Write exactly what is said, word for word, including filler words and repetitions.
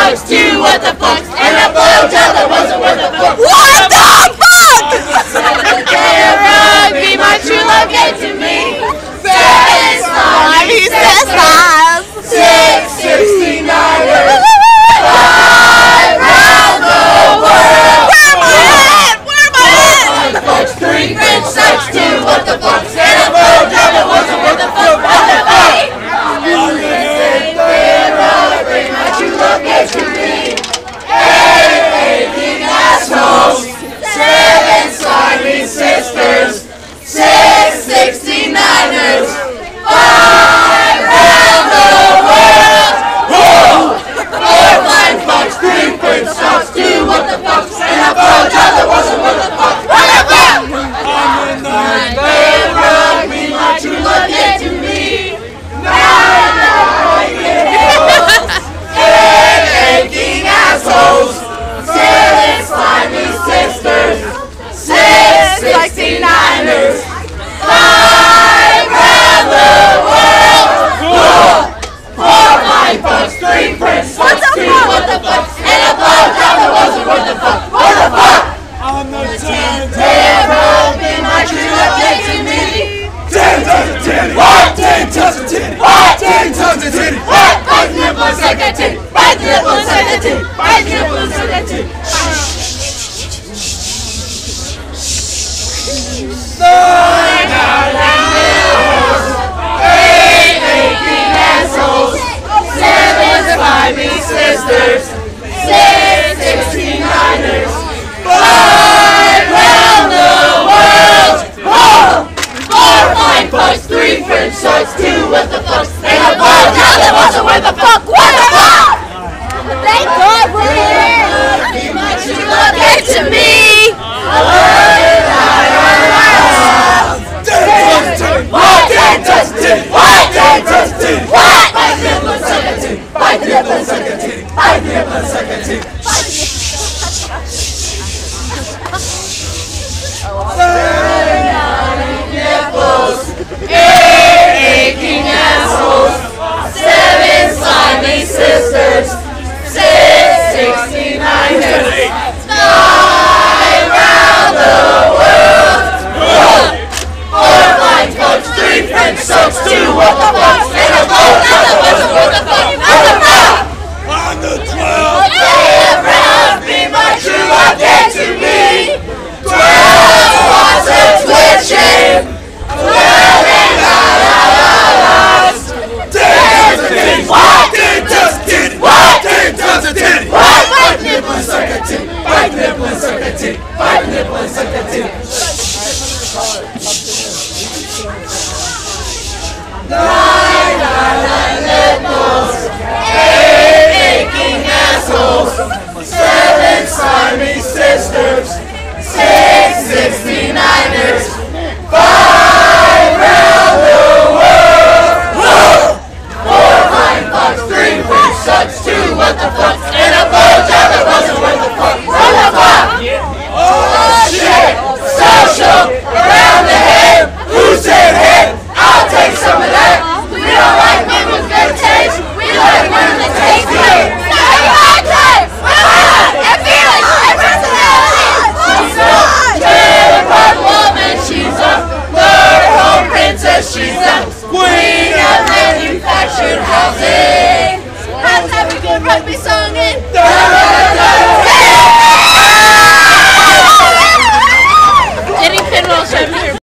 sucks, two what the fucks, and a blowjob that wasn't worth a fuck. What the fuck? Seven day of rugby, my true love gave to me. Seven slimy sisters, six sixty-niners, five round the world. Where am I at? Where am I at? Five fucks, three French sucks, two what the fucks, and a blowjob that wasn't worth a fuck. What the fuck? Seven day of rugby, my true love gave to me. Eight aching assholes, seven slimy sisters, six sixty-niners, five round the world. Four flying fucks, three French sucks, two what the fucks, and a blowjob that wasn't worth a fuck. What the fuck? On the ninth day of rugby, my true love gave to me. Nine aching assholes, seven slimy sisters, six sixty-niners, five round the world. Four, four flying fucks, three French sucks, two what the fuck, and a blowjob that wasn't worth the fuck. What the fuck? On the tenth day of rugby, my true love gave to me. Ten tons of titty! What? Ten tons of titty! What? Ten tons of titty! What? Bite the nipple inside that titty! Bite the nipple inside that titty! Bite the nipple inside that titty! Nine out eight aching assholes, seven slimy sisters, six sixty-niners, five round the world. Four, four flying fucks, three French sucks, two what the fucks, and a blowjob that wasn't worth a fuck. What the fuck? Thank God we're here. My true love gave to me. What? Ten tons of titty! What? Ten tons of titty! What? Bite the nipple inside that titty. Bite the nipple inside that titty. Bite the nipple inside that titty. Nine nipples, eight aching assholes, seven slimy sisters, six sixty-niners, five round the world. Four flying fucks, three French sucks, two